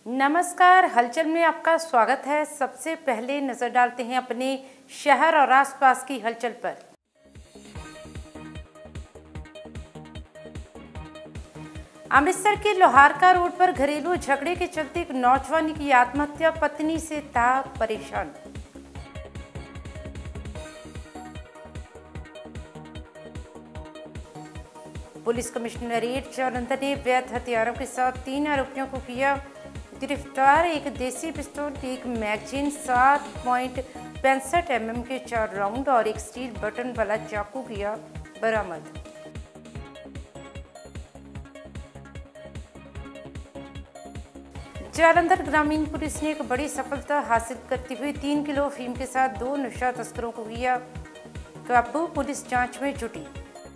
नमस्कार, हलचल में आपका स्वागत है। सबसे पहले नजर डालते हैं अपने शहर और आसपास की हलचल पर। अमृतसर के लोहारका रोड पर घरेलू झगड़े के चलते एक नौजवान की आत्महत्या, पत्नी से था परेशान। पुलिस कमिश्नरेट जालंधर ने अवैध हथियारों के साथ 3 आरोपियों को किया गिरफ्तार। एक देसी पिस्तौल, एक मैगजीन, 7.65 mm के 4 राउंड और एक स्टील बटन वाला चाकू किया बरामद। जालंधर ग्रामीण पुलिस ने एक बड़ी सफलता हासिल करते हुए 3 किलो अफीम के साथ 2 नशा तस्करों को किया काबू। पुलिस जांच में जुटी।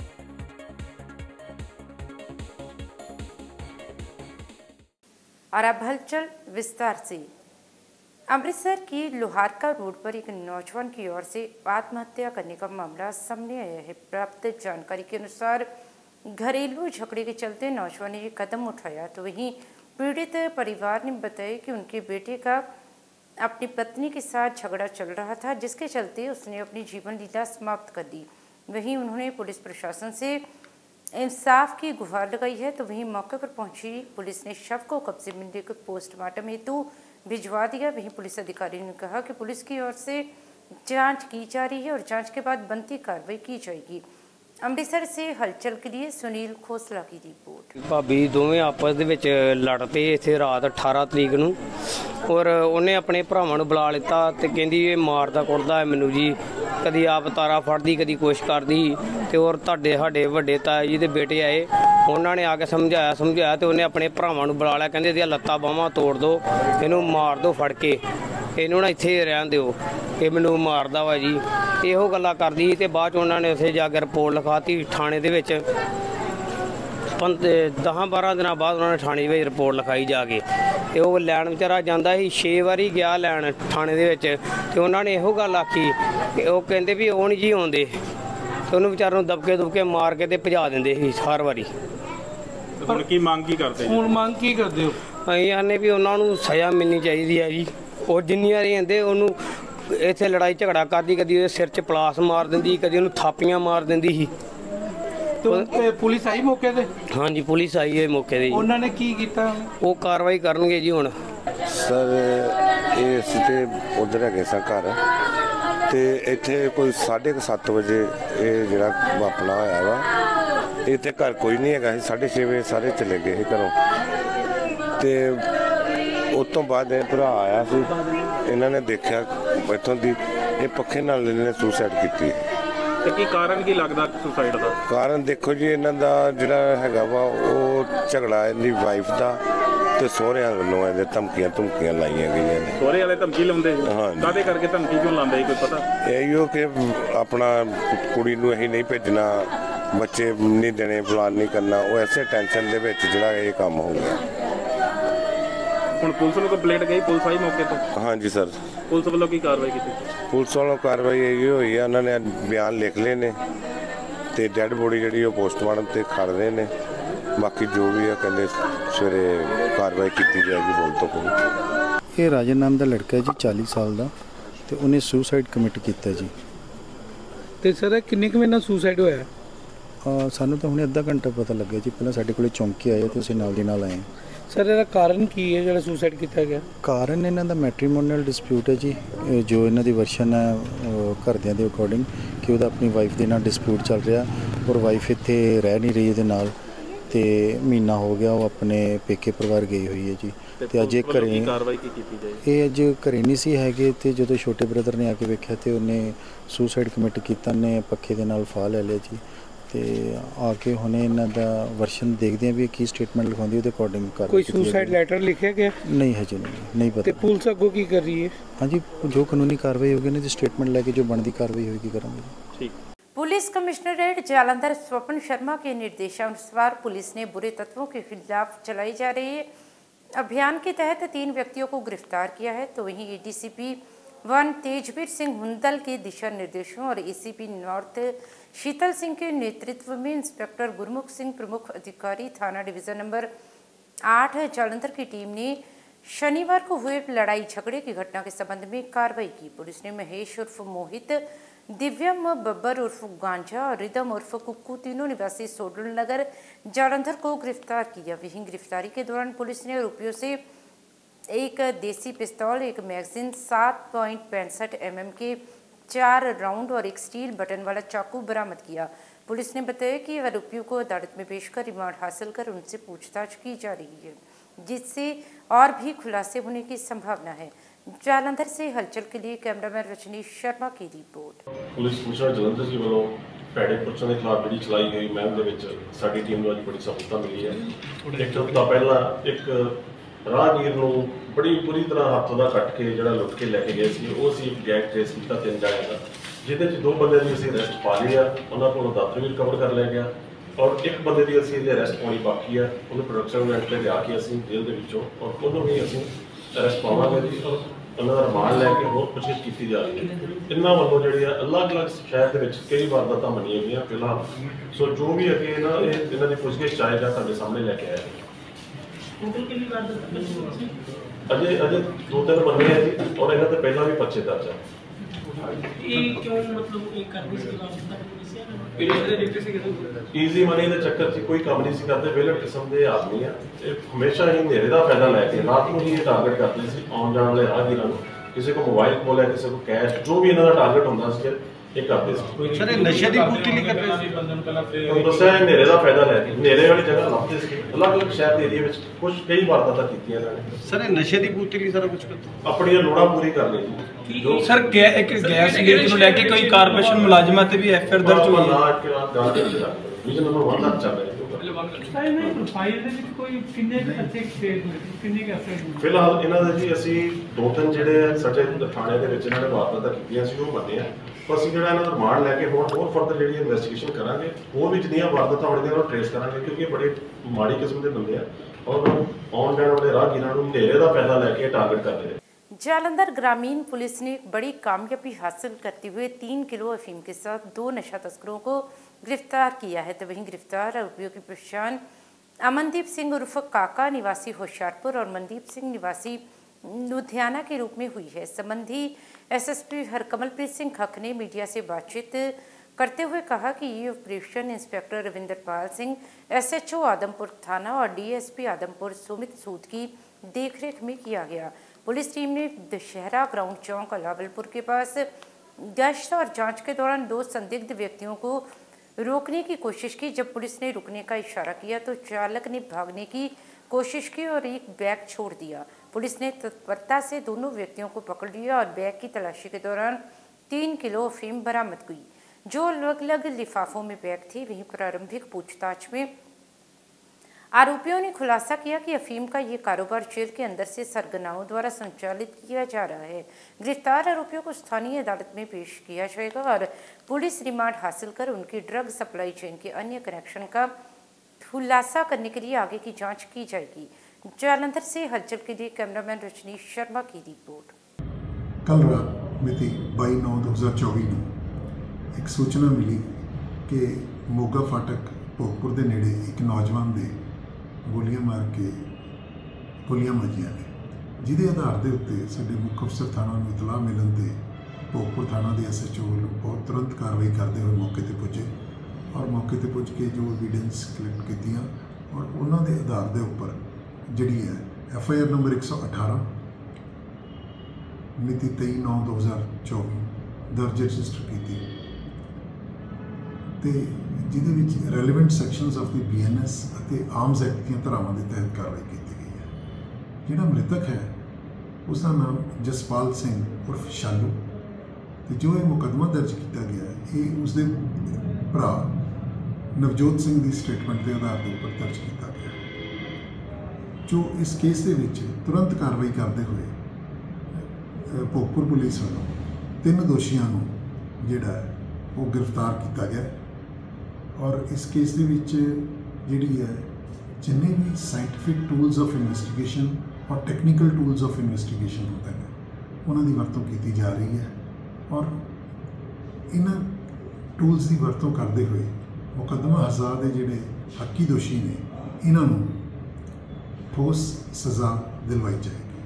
और अब हलचल विस्तार से। अमृतसर की लोहारका रोड पर एक नौजवान की ओर से आत्महत्या करने का मामला सामने आया है। प्राप्त जानकारी के अनुसार घरेलू झगड़े के चलते नौजवान ने ये कदम उठाया, तो वहीं पीड़ित परिवार ने बताया कि उनके बेटे का अपनी पत्नी के साथ झगड़ा चल रहा था, जिसके चलते उसने अपनी जीवन लीला समाप्त कर दी। वहीं उन्होंने पुलिस प्रशासन से इंसाफ की गुहार लगाई है, तो वहीं मौके पर पहुंची पुलिस ने शव को कब्जे में लेकर पोस्टमार्टम हेतु भिजवा दिया। वहीं पुलिस अधिकारी ने कहा कि पुलिस की ओर से जांच की जा रही है और जांच के बाद बनती कार्रवाई की जाएगी। अमृतसर से हलचल के लिए सुनील खोसला की रिपोर्ट। भाभी दोवें आपस ਦੇ ਵਿੱਚ ਲੜ ਪਏ ਇੱਥੇ ਰਾਤ 18 ਤਰੀਕ ਨੂੰ ਔਰ ਉਹਨੇ ਆਪਣੇ ਭਰਾਵਾਂ ਨੂੰ ਬੁਲਾ ਲਿੱਤਾ ਤੇ ਕਹਿੰਦੀ ਇਹ ਮਾਰਦਾ ਕੁੱਟਦਾ ਹੈ ਮੈਨੂੰ ਜੀ, ਕਦੀ ਆਪ ਤਾਰਾ ਫੜਦੀ ਕਦੀ ਕੁਛ ਕਰਦੀ ਤੇ ਔਰ ਤੁਹਾਡੇ ਸਾਡੇ ਵੱਡੇ ਤਾਏ ਜੀ ਦੇ ਬੇਟੇ ਆਏ, ਉਹਨਾਂ ਨੇ ਆ ਕੇ ਸਮਝਾਇਆ ਤੇ ਉਹਨੇ ਆਪਣੇ ਭਰਾਵਾਂ ਨੂੰ ਬੁਲਾ ਲਿਆ। ਕਹਿੰਦੇ ਇਹਦੀਆਂ ਲੱਤਾਂ ਬਾਹਾਂ ਤੋੜ ਦਿਓ, ਇਹਨੂੰ ਮਾਰ ਦਿਓ ਫੜ ਕੇ, ਇਹਨੂੰ ਨਾ ਇੱਥੇ ਰਹਿਣ ਦਿਓ, ਇਹ ਮੈਨੂੰ ਮਾਰਦਾ ਵਾ ਜੀ। ਇਹੋ ਗੱਲਾਂ ਕਰਦੀ ਤੇ ਬਾਅਦ 'ਚ ਉਹਨਾਂ ਨੇ ਉੱਥੇ ਜਾ ਕੇ ਰਿਪੋਰਟ ਲਿਖਾਤੀ ਥਾਣੇ ਦੇ ਵਿੱਚ। 10-12 ਦਿਨਾਂ ਬਾਅਦ ਉਹਨਾਂ ਨੇ ਥਾਣੇ ਵਿੱਚ ਰਿਪੋਰਟ ਲਿਖਾਈ ਜਾ ਕੇ, ਤੇ ਉਹ ਲੈਣ ਵਿਚਾਰਾ ਜਾਂਦਾ ਸੀ 6 ਵਾਰੀ ਗਿਆ ਲੈਣ ਥਾਣੇ ਦੇ ਵਿੱਚ, ਤੇ ਉਹਨਾਂ ਨੇ ਇਹੋ ਗੱਲ ਆਖੀ ਕਿ ਉਹ ਕਹਿੰਦੇ ਵੀ ਉਹ ਨਹੀਂ ਜੀ ਆਉਂਦੇ, ਤੇ ਉਹਨੂੰ ਵਿਚਾਰੇ ਨੂੰ ਦਬਕੇ ਮਾਰ ਕੇ ਤੇ ਭਜਾ ਦਿੰਦੇ ਸੀ ਹਰ ਵਾਰੀ। ਹੁਣ ਕੀ ਮੰਗ ਕੀ ਕਰਦੇ ਹੋ? ਅਸੀਂ ਆਨੇ ਵੀ ਉਹਨਾਂ ਨੂੰ ਸਜ਼ਾ ਮਿਲਣੀ ਚਾਹੀਦੀ ਹੈ ਜੀ। ਉਹ ਜਿੰਨੀਆਂ ਰਹਿੰਦੇ ਉਹਨੂੰ ਇੱਥੇ ਲੜਾਈ ਝਗੜਾ ਕਰਦੀ, ਕਦੀ ਉਹਦੇ ਸਿਰ 'ਚ ਪਲਾਸ ਮਾਰ ਦਿੰਦੀ, ਕਦੀ ਉਹਨੂੰ ਥਾਪੀਆਂ ਮਾਰ ਦਿੰਦੀ ਸੀ। ਤੇ ਪੁਲਿਸ ਆਈ ਮੌਕੇ ਤੇ? ਹਾਂਜੀ, ਪੁਲਿਸ ਆਈ ਹੈ ਮੌਕੇ ਤੇ। ਉਹਨਾਂ ਨੇ ਕੀ ਕੀਤਾ? ਉਹ ਕਾਰਵਾਈ ਕਰਨਗੇ ਜੀ ਹੁਣ। ਸਰ ਇਹ ਅਸੀਂ ਤੇ ਉੱਧਰ ਹੈਗੇ ਸਾਂ ਘਰ, ਤੇ ਇੱਥੇ ਕੋਈ 7:30 ਵਜੇ ਇਹ ਜਿਹੜਾ ਵਾਪਣਾ ਹੋਇਆ ਵਾ। ਇੱਥੇ ਘਰ ਕੋਈ ਨਹੀਂ ਹੈਗਾ ਸੀ। 6:30 ਵਜੇ ਸਾਰੇ ਚਲੇ ਗਏ ਸੀ ਘਰੋਂ, ਤੇ ਉਸ ਤੋਂ ਬਾਅਦ ਇਹ ਭਰਾ ਆਇਆ ਸੀ। ਇਹਨਾਂ ਨੇ ਦੇਖਿਆ ਇੱਥੋਂ ਦੀ ਇਹ ਪੱਖੇ ਨਾਲ ਇਹਨੇ ਸੁਸਾਈਡ ਕੀਤੀ। ਤੇ ਕੀ ਕਾਰਨ ਕੀ ਲੱਗਦਾ ਸੁਸਾਈਡ ਦਾ? ਕਾਰਨ ਦੇਖੋ ਜੀ, ਇਹਨਾਂ ਦਾ ਜਿਹੜਾ ਹੈਗਾ ਵਾ ਉਹ ਝਗੜਾ ਇਹਦੀ ਵਾਈਫ ਦਾ ਤੇ ਸਹੁਰਿਆਂ ਵੱਲੋਂ ਇਹਦੇ ਧਮਕੀਆਂ ਲਾਈਆਂ ਗਈਆਂ ਨੇ। ਸਹੁਰੇ ਵਾਲੇ ਧਮਕੀ ਲਾਉਂਦੇ? ਹਾਂ। ਕਾਹਦੇ ਕਰਕੇ ਧਮਕੀ ਕਿਉਂ ਲਾਉਂਦੇ ਕੋਈ ਪਤਾ? ਇਹੋ ਕਿ ਆਪਣਾ ਕੁੜੀ ਨੂੰ ਅਸੀਂ ਨਹੀਂ ਭੇਜਣਾ, ਬੱਚੇ ਨਹੀਂ ਦੇਣੇ, ਫਲਾਨ ਨਹੀਂ ਕਰਨਾ। ਉਹ ਐਸੇ ਟੈਨਸ਼ਨ ਦੇ ਵਿੱਚ ਜਿਹੜਾ ਇਹ ਕੰਮ ਹੋ ਗਿਆ। ਹੁਣ ਪੁਲਿਸ ਨੂੰ ਕੰਪਲੇਂਟ ਗਈ? ਪੁਲਿਸ ਆਈ ਮੌਕੇ ਤੇ? ਹਾਂਜੀ ਸਰ। ਪੁਲਿਸ ਵੱਲੋਂ ਕੀ ਕਾਰਵਾਈ ਕੀਤੀ? ਪੁਲਿਸ ਵੱਲੋਂ ਕਾਰਵਾਈ ਇਹ ਹੋਈ ਆ, ਉਹਨਾਂ ਨੇ ਬਿਆਨ ਲਿਖ ਲਏ ਨੇ ਤੇ ਡੈੱਡ ਬੋਡੀ ਜਿਹੜੀ ਉਹ ਪੋਸਟਮਾਰਟਮ ਤੇ ਖੜ ਰਹੇ ਨੇ। ਬਾਕੀ ਜੋ ਵੀ ਆ ਕਹਿੰਦੇ ਸਵੇਰੇ ਕਾਰਵਾਈ ਕੀਤੀ ਜਾਏਗੀ। ਬੋਲ ਤੋਂ ਕੋਈ ਇਹ ਰਾਜਨ ਨਾਮ ਦਾ ਲੜਕਾ ਹੈ ਜੀ, 40 ਸਾਲ ਦਾ, ਤੇ ਉਹਨੇ ਸੁਸਾਈਡ ਕਮਿਟ ਕੀਤਾ ਜੀ। ਤੇ ਸਰ ਕਿੰਨੇ ਕੁ ਵਜੇ ਨਾਲ ਸੁਸਾਈਡ ਹੋਇਆ? ਸਾਨੂੰ ਤਾਂ ਹੁਣੇ ਅੱਧਾ ਘੰਟਾ ਪਤਾ ਲੱਗਿਆ ਜੀ। ਪਹਿਲਾਂ ਸਾਡੇ ਕੋਲੇ ਚੌਂਕੀ ਆਏ ਤੇ ਅਸੀਂ ਨਾਲ ਦੀ ਨਾਲ ਆਏ। ਸਰ ਇਹਦਾ ਕਾਰਨ ਕੀ ਹੈ ਜਿਹੜਾ ਸੁਸਾਈਡ ਕੀਤਾ ਗਿਆ? ਕਾਰਨ ਇਹਨਾਂ ਦਾ ਮੈਟਰੀਮੋਨੀਅਲ ਡਿਸਪਿਊਟ ਹੈ ਜੀ। ਜੋ ਇਹਨਾਂ ਦੀ ਵਰਸ਼ਨ ਹੈ ਘਰਦਿਆਂ ਦੇ ਅਕੋਰਡਿੰਗ ਕਿ ਉਹਦਾ ਆਪਣੀ ਵਾਈਫ ਦੇ ਨਾਲ ਡਿਸਪਿਊਟ ਚੱਲ ਰਿਹਾ, ਔਰ ਵਾਈਫ ਇੱਥੇ ਰਹਿ ਨਹੀਂ ਰਹੀ ਇਹਦੇ ਨਾਲ, ਤੇ ਮਹੀਨਾ ਹੋ ਗਿਆ ਉਹ ਆਪਣੇ ਪੇਕੇ ਪਰਿਵਾਰ ਗਈ ਹੋਈ ਹੈ ਜੀ। ਤੇ ਅੱਜ ਘਰੇ ਕਾਰਵਾਈ ਕੀ ਕੀਤੀ ਜਾਏ? ਇਹ ਅੱਜ ਘਰੇ ਨਹੀਂ ਸੀ ਹੈਗੇ, ਤੇ ਜਦੋਂ ਛੋਟੇ ਬ੍ਰਦਰ ਨੇ ਆ ਕੇ ਵੇਖਿਆ ਤੇ ਉਹਨੇ ਸੁਸਾਈਡ ਕਮਿਟ ਕੀਤਾ। ਉਹਨੇ ਪੱਖੇ ਦੇ ਨਾਲ ਫਾਹ ਲੈ ਲਿਆ ਜੀ। ਤੇ ਆ ਕੇ ਹੁਣੇ ਇਹਨਾਂ ਦਾ ਵਰਸ਼ਨ ਦੇਖਦੇ ਆ ਵੀ ਕੀ ਸਟੇਟਮੈਂਟ ਲਿਖਾਉਂਦੀ, ਉਹਦੇ ਅਕੋਰਡਿੰਗ ਕਰ। ਕੋਈ ਸੁਸਾਈਡ ਲੈਟਰ ਲਿਖਿਆ ਗਿਆ? ਨਹੀਂ, ਹਜੇ ਨਹੀਂ ਪਤਾ। ਤੇ ਪੁਲਿਸ ਅੱਗੋਂ ਕੀ ਕਰ ਰਹੀ ਹੈ? ਹਾਂਜੀ, ਜੋ ਕਾਨੂੰਨੀ ਕਾਰਵਾਈ ਹੋਗੀ ਨਾ ਜੀ, ਸਟੇਟਮੈਂਟ ਲੈ ਕੇ ਜੋ ਬਣਦੀ ਕਾਰਵਾਈ होगी करेंगे। ठीक। पुलिस कमिश्नरेट जालंधर स्वपन शर्मा के निर्देशानुसार पुलिस ने बुरे तत्वों के खिलाफ चलाई जा रही अभियान के तहत 3 व्यक्तियों को गिरफ्तार किया है। तो वहीं एडीसीपी 1 तेजवीर सिंह हुंदल के दिशा निर्देशों और एसीपी नॉर्थ शीतल सिंह के नेतृत्व में इंस्पेक्टर गुरमुख सिंह प्रमुख अधिकारी थाना डिवीज़न नंबर 8 जालंधर की टीम ने शनिवार को हुए लड़ाई झगड़े की घटना के संबंध में कार्रवाई की। पुलिस ने महेश उर्फ मोहित, दिव्यम बब्बर उर्फ गांजा और रिदम उर्फ कुक्कू तीनों निवासी सोडल नगर जालंधर को गिरफ्तार किया। वहीं गिरफ्तारी के दौरान पुलिस ने आरोपियों से एक देसी पिस्तौल, एक मैगजीन, 7.65 mm के 4 राउंड और एक स्टील बटन वाला चाकू बरामद किया। पुलिस ने बताया कि आरोपियों को अदालत में पेश कर रिमांड हासिल कर उनसे पूछताछ की जा रही है, जिससे और भी खुलासे होने की संभावना है। जालंधर से हलचल के लिए कैमरामैन रजनीश शर्मा की रिपोर्ट। पुलिस कमिश्नर जलंधर जी वालों भैड़े पुरशों के खिलाफ जी चलाई गई मुहिम के साडी टीम को अज बड़ी सफलता मिली है। एक हफ्ता पहला एक राहगीर नूं बड़ी बुरी तरह हत्थों का कट के जो लुट के लैके गए सी, वो सी एक गैंग ट्रेस किया 3 जाने का, जिहदे च 2 बंदे की असीं अरेस्ट पा ली है। उन्होंने कोलों दातरी भी रिकवर कर लिया गया और एक बंदे की असीं अरेस्ट पानी बाकी है। उन्होंने प्रोडक्शन इवेंट पर लिया के असीं जेल के विचों और उन्होंने भी असीं अरेस्ट पावांगे जी और उन्होंने रिमांड लैके होर पुछगिछ की जा रही है। इन्होंने वालों जी अलग अलग शहर के कई वारदातां मनीआं गईआं फिलहाल। सो जो भी अगे इन्हों की पुछगिछ आएगा तुहाडे सामने लैके आया। अजे 2-3 बंदे हैं जी और इन्होंने तो पहला भी पर्चे दर्ज है। ईजी मनी के चक्कर च कोई काम नहीं करते, विलट किस्म के आदमी है। हमेशा ही नेरे का फायदा लैके रात को ही ये टारगेट करते थे आने जाने वाले राहगीरां नूं। किसी को मोबाइल खोल है, किसी को कैश, जो भी इन्हों का टारगेट होंदा सी ये करते सर नशे की पूर्ति नहीं करते। दस्या नेरे का फायदा लैके नेरे वाली जगह लभते थे, अलग अलग शहर के एरिया में कुछ कई वारदातां कीतियां इन्होंने। सर नशे की पूर्ति लिए सारा कुछ करते अपनी लोड़ा पूरी कर ली जी। सर एक गैस लीक ਨੂੰ ਲੈ ਕੇ ਕੋਈ ਕਾਰਪੋਰੇਸ਼ਨ ਮੁਲਾਜ਼ਮਾਂ ਤੇ ਵੀ ਐਫਆਈਆਰ ਦਰਜ ਹੋਈ ਹੈ। ਮਿਸ਼ਨ ਨੰਬਰ 1 ਤੱਕ ਚੱਲ ਰਿਹਾ फिलहाल इन्होंने जी असी 2-3 ਜਿਹੜੇ ਸਾਡੇ ਥਾਣੇ ਦੇ ਵਿੱਚ ਇਹਨਾਂ ਨੇ ਵਾਰਦਾਤਾਂ ਕੀਤੀਆਂ ਸੀ ਉਹ ਬੰਦੇ ਆ। ਅਸੀਂ ਜਿਹੜਾ ਇਹਨਾਂ ਦਾ ਰਿਮਾਂਡ ਲੈ ਕੇ ਹੋਰ ਫਰਦਰ ਜਿਹੜੀ ਇਨਵੈਸਟੀਗੇਸ਼ਨ ਕਰਾਂਗੇ, ਹੋਰ ਵੀ ਜਿੰਨੀਆਂ ਵਾਰਦਾਤਾਂ ਹੋਣਗੀਆਂ ਉਹ ਟ੍ਰੇਸ ਕਰਾਂਗੇ, ਕਿਉਂਕਿ ਇਹ ਬੜੇ ਮਾੜੀ ਕਿਸਮ ਦੇ ਬੰਦੇ ਆ और आने जाने वाले राहगीरां नूं नेरे दा फायदा लेके टारगेट करते हैं। जालंधर ग्रामीण पुलिस ने बड़ी कामयाबी हासिल करते हुए 3 किलो अफीम के साथ 2 नशा तस्करों को गिरफ्तार किया है। तो वहीं गिरफ्तार आरोपियों की पहचान अमनदीप सिंह उर्फ काका निवासी होशियारपुर और मनदीप सिंह निवासी लुधियाना के रूप में हुई है। संबंधी एसएसपी हरकमलप्रीत सिंह खख ने मीडिया से बातचीत करते हुए कहा कि ये operation inspector Ravinderpal Singh, SHO Adampur थाना और डीएसपी आदमपुर सुमित सूद की देखरेख में किया गया। पुलिस टीम ने दशहरा ग्राउंड चौक अलावलपुर के पास गश्त और जांच के दौरान 2 संदिग्ध व्यक्तियों को रोकने की कोशिश की। जब पुलिस ने रुकने का इशारा किया तो चालक ने भागने की कोशिश की और एक बैग छोड़ दिया। पुलिस ने तत्परता से दोनों व्यक्तियों को पकड़ लिया और बैग की तलाशी के दौरान 3 किलो अफीम बरामद हुई, जो अलग अलग लिफाफों में पैक थी। वहीं प्रारंभिक पूछताछ में आरोपियों ने खुलासा किया कि अफीम का ये कारोबार जेल के अंदर से सरगनाओं द्वारा संचालित किया जा रहा है। गिरफ्तार आरोपियों को स्थानीय अदालत में पेश किया जाएगा और पुलिस रिमांड हासिल कर उनकी ड्रग सप्लाई चेन के अन्य कनेक्शन का खुलासा करने के लिए आगे की जांच की जाएगी। जालंधर से हलचल के लिए कैमरामैन रजनीश शर्मा की रिपोर्ट। कल रात मिति 22/9/2024 ਨੂੰ एक सूचना मिली कि मोगा फाटक भोगपुर के नेड़े एक नौजवान दे गोलियां मार के गोलियां वजियां ने, जिहदे आधार के उत्ते साडे मुख अफसर थाना नूं इतलाह मिलण ते भोगपुर थाना के एसएचओ वालों बहुत तुरंत कार्रवाई करते हुए मौके पर पुजे और मौके पर पुज के जो एविडेंस कलैक्ट कीतियां और उन्हां दे आधार के उपर जिहड़ी है एफआईआर नंबर 118 मिति 23/9/2024 दर्ज रजिस्टर की ਤੇ ਜਿਹਦੇ ਵਿੱਚ relevant sections of the BNS ਅਤੇ ਆਰਮਸ ਐਕਟ ਦੀਆਂ ਧਾਰਾਵਾਂ ਦੇ ਤਹਿਤ ਕਾਰਵਾਈ ਕੀਤੀ ਗਈ ਹੈ। ਜਿਹੜਾ ਮ੍ਰਿਤਕ ਹੈ ਉਸ ਦਾ ਨਾਮ ਜਸਪਾਲ ਸਿੰਘ ਉਰਫ ਸ਼ਾਲੂ ਤੇ ਜੋ ਇਹ ਮੁਕੱਦਮਾ ਦਰਜ ਕੀਤਾ ਗਿਆ ਹੈ ਇਹ ਉਸਦੇ ਭਰਾ ਨਵਜੋਤ ਸਿੰਘ ਦੀ ਸਟੇਟਮੈਂਟ ਦੇ ਆਧਾਰ ਤੇ ਉੱਪਰ ਦਰਜ ਕੀਤਾ ਗਿਆ ਹੈ। ਜੋ ਇਸ ਕੇਸ ਦੇ ਵਿੱਚ ਤੁਰੰਤ ਕਾਰਵਾਈ ਕਰਦੇ ਹੋਏ ਭੋਗਪੁਰ ਪੁਲਿਸ ਵੱਲੋਂ 3 ਦੋਸ਼ੀਆਂ ਨੂੰ ਜਿਹੜਾ ਉਹ गिरफ्तार किया गया और इस केस के जी है जिन्ने भी साइंटिफिक टूल्स ऑफ इन्वेस्टिगेशन और टैक्नीकल टूल्स ऑफ इन्वेस्टिगेशन होते हैं उन्होंने वरतों की जा रही है और इन टूल्स की वरतों करते हुए मुकदमा हज़ा के जोड़े हकी दोषी ने इन्हों ठोस सज़ा दिलवाई जाएगी।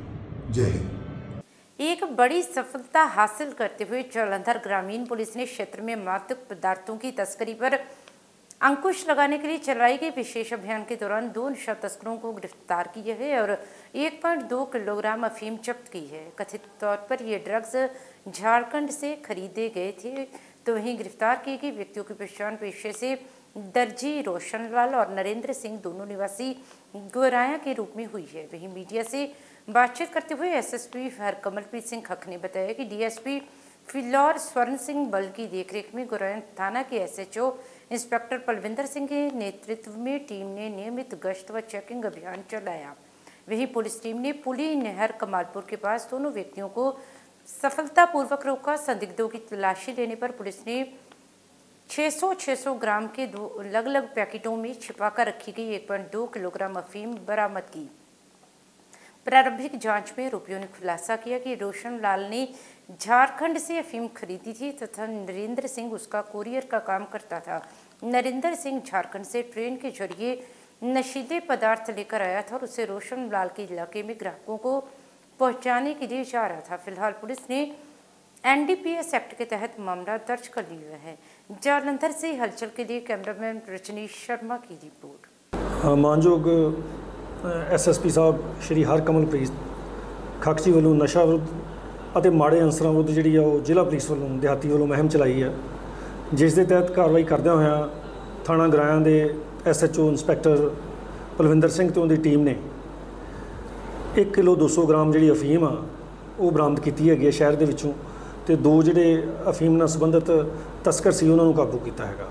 जय हिंद। एक बड़ी सफलता हासिल करते हुए जालंधर ग्रामीण पुलिस ने क्षेत्र में मादक पदार्थों की तस्करी पर अंकुश लगाने के लिए चलाई गई विशेष अभियान के दौरान 2 नशा तस्करों को गिरफ्तार किया है और 1.2 किलोग्राम अफीम जब्त की है। कथित तौर पर ये ड्रग्स झारखंड से खरीदे गए थे। तो वहीं गिरफ्तार किए गए व्यक्तियों की पहचान पेशे से दर्जी रोशनलाल और नरेंद्र सिंह दोनों निवासी गोराया के रूप में हुई है। वहीं मीडिया से बातचीत करते हुए एसएसपी हरकमलप्रीत सिंह खख ने बताया कि डीएसपी फिलौर स्वर्ण सिंह बल की देखरेख में गोराया थाना के एसएचओ इंस्पेक्टर पलविंदर सिंह के नेतृत्व में टीम ने नियमित गश्त व चेकिंग अभियान चलाया। वहीं पुलिस टीम ने पुली नहर कमालपुर के पास दोनों व्यक्तियों को सफलतापूर्वक रोका। संदिग्धों की तलाशी लेने पर पुलिस ने 600 ग्राम के 2 अलग-अलग पैकेटों में छिपाकर रखी गई 1.2 किलोग्राम अफीम बरामद की। प्रारंभिक जांच में आरोपियों ने खुलासा किया कि रोशन लाल ने झारखंड से अफीम खरीदी थी तथा नरेंद्र सिंह उसका कुरियर का काम करता था। नरेंद्र सिंह झारखंड से ट्रेन के जरिए नशीले पदार्थ लेकर आया था और उसे रोशन लाल के इलाके में ग्राहकों को पहुंचाने के लिए जा रहा था। फिलहाल पुलिस ने एनडीपीएस एक्ट के तहत मामला दर्ज कर लिया है। जालंधर से हलचल के लिए कैमरामैन रजनीश शर्मा की रिपोर्ट। मानयोग एसएसपी साहब श्री हरकमलप्रीत खਖ जी ਵੱਲੋਂ ਨਸ਼ਾ ਵਿਰੁੱਧ ਅਤੇ ਮਾੜੇ ਅੰਸਰਾਂ ਵਿਰੁੱਧ ਜਿਹੜੀ ਆ ਉਹ ਜ਼ਿਲ੍ਹਾ ਪੁਲਿਸ ਵੱਲੋਂ ਦਿਹਾਤੀ ਵੱਲੋਂ ਮੁਹਿੰਮ ਚਲਾਈ ਹੈ, ਜਿਸ ਦੇ ਤਹਿਤ ਕਾਰਵਾਈ ਕਰਦਿਆਂ ਹੋਇਆਂ ਥਾਣਾ ਗਰਾਇਆਂ ਦੇ ਐਸਐਚਓ ਇੰਸਪੈਕਟਰ ਪਲਵਿੰਦਰ ਸਿੰਘ ਤੇ ਉਹਦੀ ਟੀਮ ਨੇ 1 ਕਿਲੋ 200 ਗ੍ਰਾਮ ਜਿਹੜੀ ਅਫੀਮ ਆ ਉਹ ਬਰਾਮਦ ਕੀਤੀ ਹੈਗੀ ਹੈ ਸ਼ਹਿਰ ਦੇ ਵਿੱਚੋਂ ਤੇ 2 ਜਿਹੜੇ ਅਫੀਮ ਨਾਲ ਸੰਬੰਧਿਤ ਤਸਕਰ ਸੀ ਉਹਨਾਂ ਨੂੰ ਕਾਬੂ ਕੀਤਾ ਹੈਗਾ।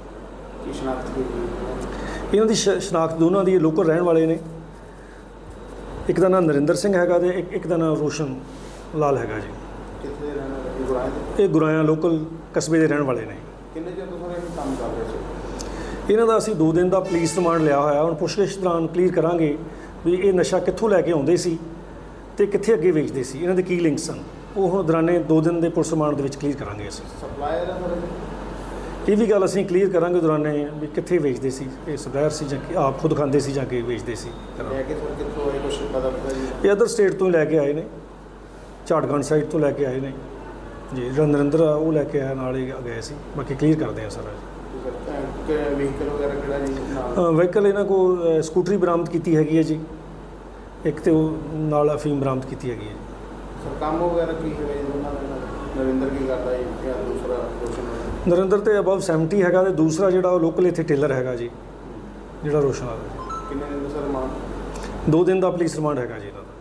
ਇਹਨਾਂ ਦੀ ਸ਼ਨਾਖਤ ਦੋਨਾਂ ਦੀ ਲੋਕਲ ਰਹਿਣ ਵਾਲੇ ਨੇ। ਇੱਕ ਦਾ ਨਾਮ ਨਰਿੰਦਰ ਸਿੰਘ ਹੈਗਾ ਤੇ ਇੱਕ ਦਾ ਨਾਮ ਰੋਸ਼ਨ ਲਾਲ ਹੈਗਾ ਜੀ। ਇਹ ਗੁਰਾਇਆ ਲੋਕਲ ਕਸਬੇ ਦੇ ਰਹਿਣ ਵਾਲੇ ਨੇ। ਕਿੰਨੇ ਚਿਰ ਤੋਂ ਇਹ ਕੰਮ ਕਰ ਰਹੇ ਸੀ? ਇਹਨਾਂ ਦਾ ਅਸੀਂ 2 ਦਿਨ ਦਾ ਪੁਲਿਸ ਰਿਮਾਂਡ ਲਿਆ ਹੋਇਆ। ਹੁਣ ਪੁੱਛਗਿੱਛ ਦੌਰਾਨ ਕਲੀਅਰ ਕਰਾਂਗੇ ਵੀ ਇਹ ਨਸ਼ਾ ਕਿੱਥੋਂ ਲੈ ਕੇ ਆਉਂਦੇ ਸੀ ਤੇ ਕਿੱਥੇ ਅੱਗੇ ਵੇਚਦੇ ਸੀ, ਇਹਨਾਂ ਦੇ ਕੀ ਲਿੰਕ ਸਨ। ਉਹ ਹੁਣ ਦੌਰਾਨੇ 2 ਦਿਨ ਦੇ ਪੁਲਿਸ ਰਿਮਾਂਡ ਦੇ ਵਿੱਚ ਕਲੀਅਰ ਕਰਾਂਗੇ ਅਸੀਂ। ਸਪਲਾਇਰ ਇਹ ਵੀ ਗੱਲ ਅਸੀਂ ਕਲੀਅਰ ਕਰਾਂਗੇ ਦੌਰਾਨੇ ਵੀ ਕਿੱਥੇ ਵੇਚਦੇ ਸੀ, ਇਹ ਸਪਲਾਇਰ ਸੀ ਜਾਂ ਆਪ ਖੁਦ ਖਾਂਦੇ ਸੀ ਜਾਂ ਕਿ ਵੇਚਦੇ ਸੀ। ਇਹ ਅਦਰ ਸਟੇਟ ਤੋਂ ਲੈ ਕੇ ਆਏ ਨੇ, ਝਾੜਖੰਡ ਸਾਈਡ ਤੋਂ ਲੈ ਕੇ ਆਏ ਨੇ ਜੀ। ਜਿਹੜਾ ਨਰਿੰਦਰ ਆ ਉਹ ਲੈ ਕੇ ਆਇਆ, ਨਾਲ ਹੀ ਗਏ ਸੀ। ਬਾਕੀ ਕਲੀਅਰ ਕਰਦੇ ਆ ਸਾਰਾ ਜੀ। ਵਹੀਕਲ ਇਹਨਾਂ ਕੋਲ ਸਕੂਟਰੀ ਬਰਾਮਦ ਕੀਤੀ ਹੈਗੀ ਹੈ ਜੀ, ਇੱਕ ਤੇ ਉਹ ਨਾਲ ਅਫੀਮ ਬਰਾਮਦ ਕੀਤੀ ਹੈਗੀ ਹੈ ਜੀ। ਸਰ ਕੰਮ ਵਗੈਰਾ ਕੀ ਹੈ ਜੀ ਉਹਨਾਂ ਦਾ? ਨਰਿੰਦਰ ਕੀ ਕਰਦਾ ਜੀ ਜਾਂ ਦੂਸਰਾ ਰੋਸ਼ਨ? ਨਰਿੰਦਰ ਤੇ ਅਬਵ 70 ਹੈਗਾ ਤੇ ਦੂਸਰਾ ਜਿਹੜਾ ਉਹ ਲੋਕਲ ਇੱਥੇ ਟੇਲਰ ਹੈਗਾ ਜੀ, ਜਿਹੜਾ ਰੋਸ਼ਨ ਵਾਲਾ। ਕਿੰਨੇ ਦਿਨ ਦਾ ਸਰ ਰਿਮਾਂਡ? 2 ਦਿਨ ਦਾ ਪੁਲਿਸ ਰਿਮਾਂਡ ਹੈਗਾ ਜੀ ਇਹਨਾਂ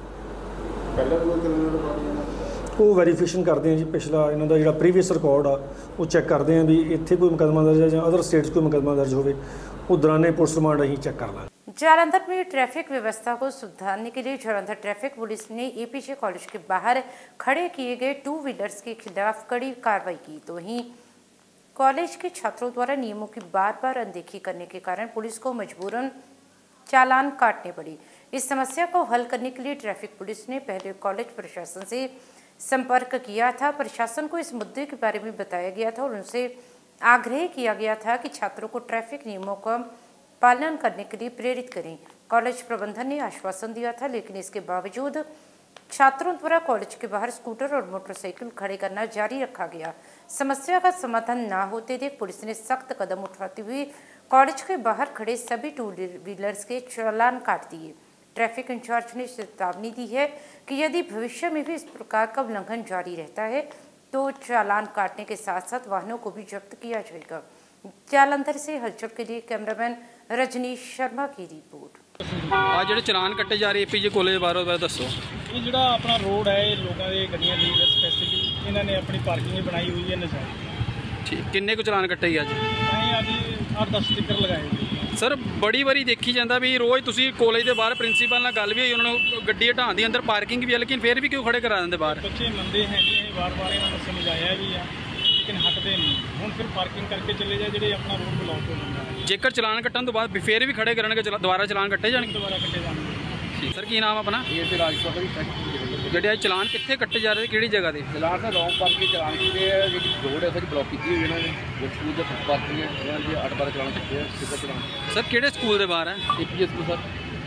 ਦਾ। ਪਹਿਲਾਂ ਕੋਈ ਕ੍ਰਿਮੀਨਲ ਰਿਕਾਰਡ? ਉਹ ਵੈਰੀਫਿਕੇਸ਼ਨ ਕਰਦੇ ਆ ਜੀ, ਪਿਛਲਾ ਇਹਨਾਂ ਦਾ ਜਿਹੜਾ ਪ੍ਰੀਵੀਅਸ ਰਿਕਾਰਡ ਆ ਉਹ ਚੈੱਕ ਕਰਦੇ ਆ ਵੀ ਇੱਥੇ ਕੋਈ ਮੁਕੱਦਮਾ ਦਰਜ ਹੈ ਜਾਂ ਅਦਰ ਸਟੇਟਸ ਕੋਈ ਮੁਕੱਦਮਾ दर्ज होवे, वो दौरान पुलिस रिमांड ਅਸੀਂ चेक कर लेंगे। जालंधर में ट्रैफिक व्यवस्था को सुधारने के लिए जालंधर ट्रैफिक पुलिस ने एपीजे कॉलेज के बाहर खड़े किए गए 2 व्हीलर्स के खिलाफ कड़ी कार्रवाई की। तो वहीं कॉलेज के छात्रों द्वारा नियमों की बार अनदेखी करने के कारण पुलिस को मजबूरन चालान काटने पड़ी। इस समस्या को हल करने के लिए ट्रैफिक पुलिस ने पहले कॉलेज प्रशासन से संपर्क किया था। प्रशासन को इस मुद्दे के बारे में बताया गया था और उनसे आग्रह किया गया था कि छात्रों को ट्रैफिक नियमों का पालन करने के लिए प्रेरित करें। कॉलेज प्रबंधन ने आश्वासन दिया था, लेकिन इसके बावजूद छात्रों द्वारा कॉलेज के बाहर स्कूटर और मोटरसाइकिल खड़े करना जारी रखा गया। समस्या का समाधान ना होते देख पुलिस ने सख्त कदम उठाते हुए कॉलेज के बाहर खड़े सभी 2 व्हीलर्स के चालान काट दिए। ट्रैफिक इंचार्ज ने चेतावनी दी है कि यदि भविष्य में भी इस प्रकार का उल्लंघन जारी रहता है तो चालान काटने के साथ साथ वाहनों को भी जब्त किया जाएगा। जालंधर से हलचल के लिए कैमरामैन रजनीश शर्मा की रिपोर्ट। आज ਜਿਹੜੇ ਚਲਾਨ ਕੱਟੇ ਜਾ ਰਹੇ ਏਪੀਜੇ ਕਾਲਜ ਬਾਰੇ ਦੱਸੋ। ਇਹ ਜਿਹੜਾ ਆਪਣਾ ਰੋਡ ਹੈ ਇਹ ਲੋਕਾਂ ਦੇ ਗੱਡੀਆਂ ਲਈ ਸਪੈਸ਼ਲੀ ਇਹਨਾਂ ਨੇ ਆਪਣੀ ਪਾਰਕਿੰਗ ਬਣਾਈ ਹੋਈ ਹੈ ਨਜਾਇਜ਼। ਠੀਕ, ਕਿੰਨੇ ਕੁ ਚਲਾਨ ਕੱਟੇ ਅੱਜ? ਅਸੀਂ ਅੱਜ 8-10 ਸਟਿੱਕਰ ਲਗਾਏ ਜੀ। ਸਰ ਬੜੀ ਵਾਰੀ ਦੇਖੀ ਜਾਂਦਾ ਵੀ ਰੋਜ਼ ਤੁਸੀਂ ਕਾਲਜ ਦੇ ਬਾਹਰ ਪ੍ਰਿੰਸੀਪਲ ਨਾਲ ਗੱਲ ਵੀ ਹੋਈ, ਉਹਨਾਂ ਨੂੰ ਗੱਡੀ ਹਟਾਉਣ ਦੀ ਅੰਦਰ ਪਾਰਕਿੰਗ ਵੀ ਹੈ, ਲੇਕਿਨ ਫਿਰ ਵੀ ਕਿਉਂ ਖੜੇ ਕਰਾ ਦਿੰਦੇ ਬਾਹਰ? ਬੱਚੇ ਮੰਨਦੇ ਹੈ ਜੀ, ਵਾਰ-ਵਾਰ ਇਹਨਾਂ ਨੂੰ ਸਮਝਾਇਆ ਵੀ ਆ ਲੇਕਿਨ ਹਟਦੇ ਨਹੀਂ। ਹੁਣ ਫਿਰ ਪਾਰਕਿੰਗ ਕਰਕੇ ਚਲੇ ਜਾ, ਜਿਹੜੇ ਆਪਣਾ ਰੋਡ ਬਲੌਕ ਹੋ ਜਾਂਦਾ ਹੈ। ਜੇਕਰ ਚਲਾਨ ਕੱਟਣ ਤੋਂ ਬਾਅਦ ਫਿਰ ਵੀ ਖੜੇ ਕਰਨਗੇ, ਦੁਬਾਰਾ ਚਲਾਨ ਕੱਟੇ ਜਾਣਗੇ? ਦੁਬਾਰਾ ਕੱਟੇ ਜਾਣਗੇ। ਠੀਕ ਸਰ, ਕੀ ਨਾਮ ਆਪਣਾ? ਇਹ ਤੇ ਰਾਜਪੁਰ ਦੀ ਜਿਹੜੇ ਅੱਜ ਚਲਾਨ ਕਿੱਥੇ ਕੱਟੇ ਜਾ ਰਹੇ, ਕਿਹੜੀ ਜਗ੍ਹਾ 'ਤੇ? ਚਲਾਨ ਤਾਂ ਰੌਂਗ ਪਾਰਕਿੰਗ ਚਲਾਨ ਕੀਤੇ ਆ, ਜਿਹੜੀ ਰੋਡ ਹੈ ਉਹ ਬਲੌਕ ਕੀਤੀ ਹੋਈ ਇਹਨਾਂ ਨੇ। ਜੋ ਸਕੂਲ ਦੇ ਪਾਰਕਿੰਗ ਹੈ ਇਹਨਾਂ ਦੇ 8-12 ਚਲਾਨ ਕੀਤੇ ਆ, ਸਿੱਧਾ ਚਲਾਨ। ਸਰ ਕਿਹੜੇ ਸਕੂਲ ਦੇ ਬਾਹਰ ਹੈ? APS school sir.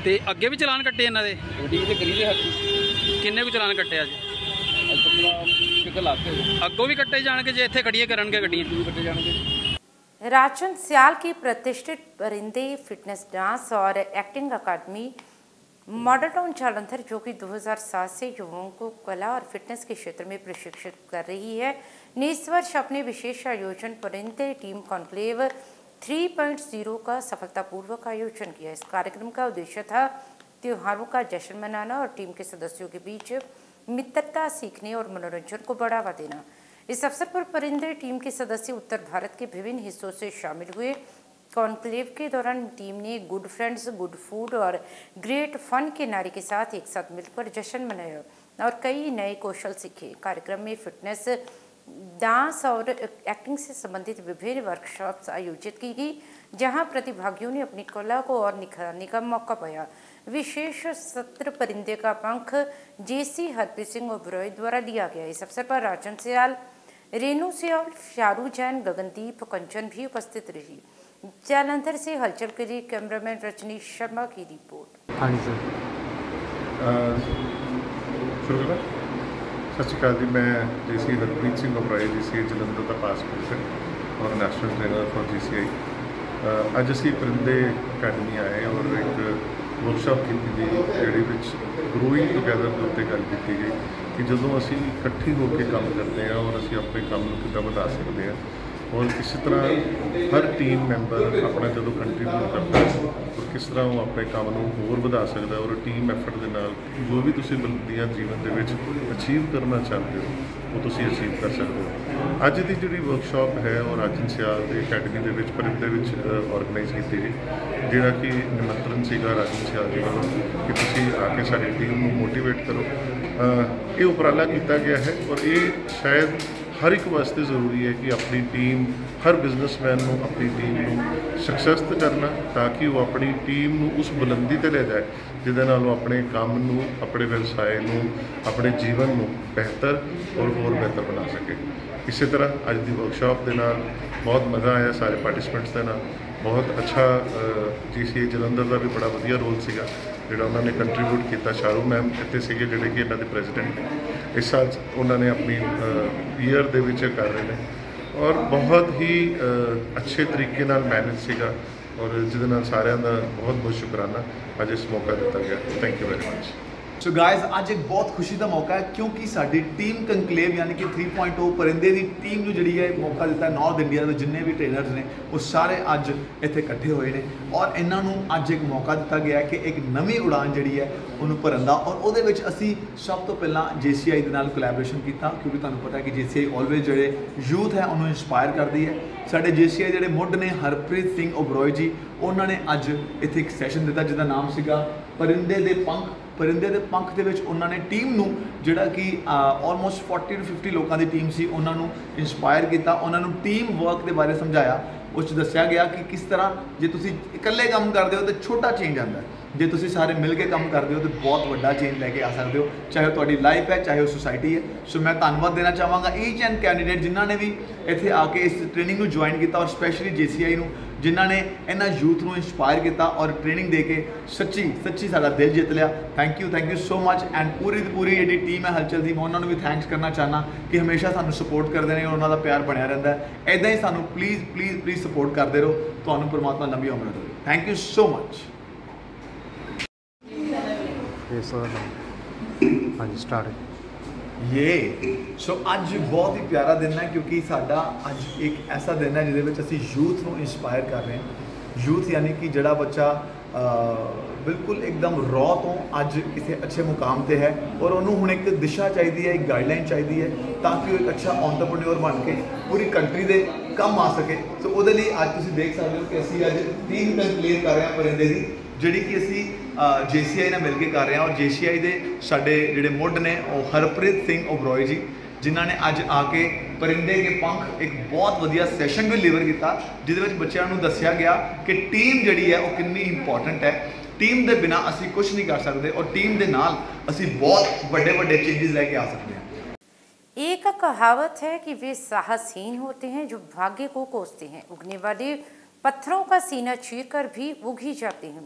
ਤੇ ਅੱਗੇ ਵੀ ਚਲਾਨ ਕੱਟੇ ਇਹਨਾਂ ਦੇ ਗੱਡੀ ਤੇ ਕਰੀ ਦੇ ਹੱਥ ਕਿੰਨੇ ਕੁ ਚਲਾਨ ਕੱਟੇ ਅੱਜ ਅੱਜ ਤੱਕ ਇੱਕ ਲੱਖ ਅੱਗੋਂ ਵੀ ਕੱਟੇ ਜਾਣਗੇ ਜੇ ਇੱਥੇ ਖੜੀਆਂ ਕਰਨਗੇ ਗੱਡੀਆਂ ਕੱਟੇ जाएंगे। राजन सियाल की प्रतिष्ठित परिंदे फिटनेस डांस और acting academy model town Jalandhar जो कि 2007 से युवाओं को कला और फिटनेस के क्षेत्र में प्रशिक्षित कर रही है ने इस वर्ष अपने विशेष आयोजन परिंदे टीम कॉन्क्लेव 3.0 का सफलतापूर्वक आयोजन किया। इस कार्यक्रम का उद्देश्य था त्योहारों का जश्न मनाना और टीम के सदस्यों के बीच मित्रता सीखने और मनोरंजन को बढ़ावा देना। इस अवसर पर परिंदे टीम के सदस्य उत्तर भारत के विभिन्न हिस्सों से शामिल हुए। कॉन्क्लेव के दौरान टीम ने गुड फ्रेंड्स, गुड फूड और ग्रेट फन के नारे के साथ एक साथ मिलकर जश्न मनाया और कई नए कौशल सीखे। कार्यक्रम में फिटनेस, डांस और एक्टिंग से संबंधित विभिन्न वर्कशॉप्स आयोजित की गई, जहां प्रतिभागियों ने अपनी कला को और निखारने का मौका पाया। विशेष सत्र परिंदे का पंख JC हरप्रीत सिंह ओबरॉय द्वारा दिया गया। इस अवसर पर राजन सियाल, रेनू सियाल, शारू जैन, गगनदीप कंचन भी उपस्थित रही। जालंधर से हलचल के लिए कैमरामैन रजनीश शर्मा की रिपोर्ट। हाँ जी सर। शुरू करें। सत श्री अकाल जी, मैं JC हरप्रीत सिंह ओबरॉय, GCI जलंधर का पासपोर्ट है और नेशनल ट्रेनर फॉर GCI। अज असी परिंदे अकैडमी आए और एक वर्कशॉप की गई ग्रोइंग टुगैदर के उत्ते गल की गई कि जो असी इकट्ठे होकर काम करते हैं और असी अपने काम को कितना बढ़ा सकते हैं और इसी तरह हर टीम मैंबर अपना जो कंट्रीब्यूट करता है और किस तरह वो अपने काम को होर बढ़ा सकता है और टीम एफर्ट के नाल जो भी तुम बुलंदियां जीवन के अचीव करना चाहते हो वो तुम अचीव कर सकते हो। अज की जी वर्कशॉप है और राजन सियाल की अकैडमी के परिंदे ऑर्गेनाइज की गई, जोड़ा कि निमंत्रण सीगा राजन सियाल जी वालों कि तुम आके साड़ी टीम को मोटिवेट करो। ये उपराला किया गया है और ये शायद हर एक वास्ते ज़रूरी है कि अपनी टीम, हर बिजनेसमैन को अपनी टीम को सक्सेस करना ताकि वो अपनी टीम को उस बुलंदी पर ले जाए जिहदे नाल वो अपने काम को, अपने व्यवसाय को, अपने जीवन को बेहतर और बेहतर बना सके। इसी तरह अज की वर्कशॉप के नाल बहुत मज़ा आया सारे पार्टिसिपेंट्स के नाल। बहुत अच्छा GCI जलंधर का भी बड़ा वधिया रोल सीगा जिहड़ा उन्होंने कंट्रीब्यूट किया। शारू मैम इत्थे सीगे जिहड़े कि इन्हां दे प्रेजिडेंट ने, इस साल उन्होंने अपनी ईयर दे विच कर रहे हैं और बहुत ही अच्छे तरीके नाल मैनेज सीगा और जिहदे नाल सारिआं दा बहुत बहुत शुकराना अज इस मौका दिता गया। Thank you very much. So guys अज एक बहुत खुशी का मौका है क्योंकि साडी टीम कनकलेव यानी कि 3.0 परिंदे की टीम को जी है मौका दिता। नॉर्थ इंडिया के जिन्ने भी ट्रेनर्स ने वो सारे अज इत्थे इकट्ठे हुए हैं और इन्हों अज एक मौका दिता गया कि एक नवी उड़ान जी है उन्होंने भरन का और वो असी सब तो पहला JCI के नाल कोलैबोरेशन किया क्योंकि तुहानूं पता है कि JCI ऑलवेज जोड़े यूथ है उन्होंने इंस्पायर करती है। साढ़े JCI जोड़े मुड ने हरप्रीत सिंह ओबरॉय जी उन्होंने अज इत्थे एक सैशन दिता जिसका नाम सीगा परिंदे दे पंख। परिंदे के पंख के उन्होंने टीम नूं जिहड़ा कि ऑलमोस्ट 40 to 50 लोगों की टीम सी उन्होंने इंस्पायर किया, उन्होंने टीम वर्क के बारे समझाया। उस दस्या गया कि किस तरह जे तुसी इकल्ले काम करते हो तो छोटा चेंज आता है, जे तुसी सारे मिल के काम करते हो तो बहुत बड़ा चेंज लैके आ सकते हो, चाहे तुहाडी लाइफ है चाहे वो सोसाइटी है। सो मैं धन्यवाद देना चाहांगा ईच एंड कैंडिडेट जिन्होंने भी इत्थे आके इस ट्रेनिंग को ज्वाइन किया और स्पैशली JCI नूं जिन्होंने इन्हां यूथ को इंस्पायर किया और ट्रेनिंग दे के सच्ची सच्ची साडा दिल जित लिया। Thank you so much. And पूरी दी पूरी जी टीम है हलचल की मैं उन्होंने भी थैंक्स करना चाहना कि हमेशा सानू सपोर्ट करते हैं और उन्होंने प्यार बनया रहता है। इदां ही सानू प्लीज़ प्लीज़ प्लीज़ सपोर्ट करते रहो। तुहानू परमात्मा लंबी उम्र दे। Thank you so much. हाँ जी स्टार्ट ये सो अज बहुत ही प्यारा दिन है क्योंकि साडा अज एक ऐसा दिन है जिहदे असी यूथ को इंस्पायर कर रहे हैं। यूथ यानी कि जड़ा बच्चा बिल्कुल एकदम रॉ तो अज किसी अच्छे मुकाम पर है और उन्होंने हुण एक दिशा चाहिए है, एक गाइडलाइन चाहिए है ताकि वो एक अच्छा एंटरप्रेन्योर बन के पूरी कंट्री दे कम आ सके। तो वो अज तुम देख सकते हो कि असी अज टीम कनकलेव कर रहे हैं परिंदे की जिहड़ी कि असी JCI ने मिलकर कर रहे हैं और JCI के साडे जिहड़े मुड ने वो हरप्रीत सिंह ओबरॉय जी जिन्होंने अज आके परिंदे के पंख एक बहुत वधिया सैशन भी डिलीवर किया जिहदे विच बच्चों को दस्सिया गया कि टीम जिहड़ी है वो कितनी इंपॉर्टेंट है। टीम के बिना असी कुछ नहीं कर सकते और टीम के नाल असी बहुत बड़े बड़े चेंजेस लेके आ सकते हैं। एक कहावत है कि वे साहसहीन होते हैं जो भाग्य को कोसते हैं, उगने वाले पत्थरों का सीना चीरकर भी उग ही जाते हैं।